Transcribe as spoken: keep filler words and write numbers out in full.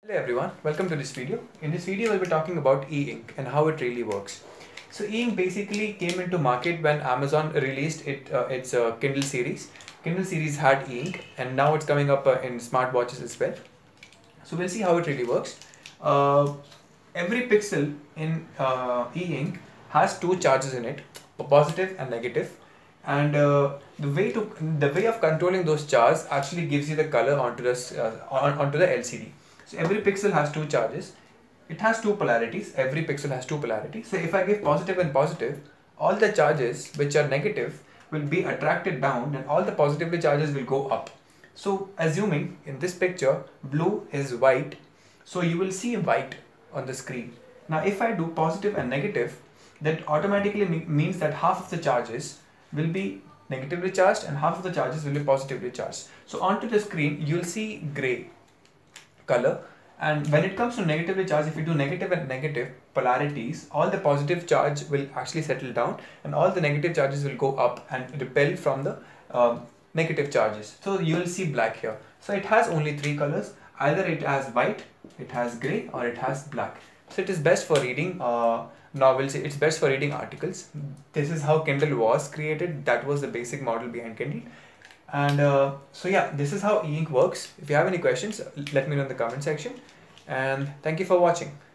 Hello everyone, welcome to this video. In this video we'll be talking about e-ink and how it really works. So e-ink basically came into market when Amazon released it, uh, its uh, Kindle series. Kindle series had e-ink and now it's coming up uh, in smartwatches as well. So we'll see how it really works. Uh, every pixel in uh, e-ink has two charges in it, a positive and negative. And uh, the way to the way of controlling those charges actually gives you the color onto this uh, on, onto the L C D. So every pixel has two charges. It has two polarities. Every pixel has two polarities. So if I give positive and positive, all the charges which are negative will be attracted down and all the positively charges will go up. So assuming in this picture, blue is white. So you will see white on the screen. Now if I do positive and negative, that automatically means that half of the charges will be negatively charged and half of the charges will be positively charged. So onto the screen, you'll see gray color, and when it comes to negatively charged, if you do negative and negative polarities, all the positive charge will actually settle down and all the negative charges will go up and repel from the um, negative charges. So you will see black here. So it has only three colors. Either it has white, it has gray, or it has black. So it is best for reading uh, novels, it's best for reading articles. This is how Kindle was created. That was the basic model behind Kindle. And uh, so yeah, this is how e-ink works. If you have any questions, let me know in the comment section. And thank you for watching.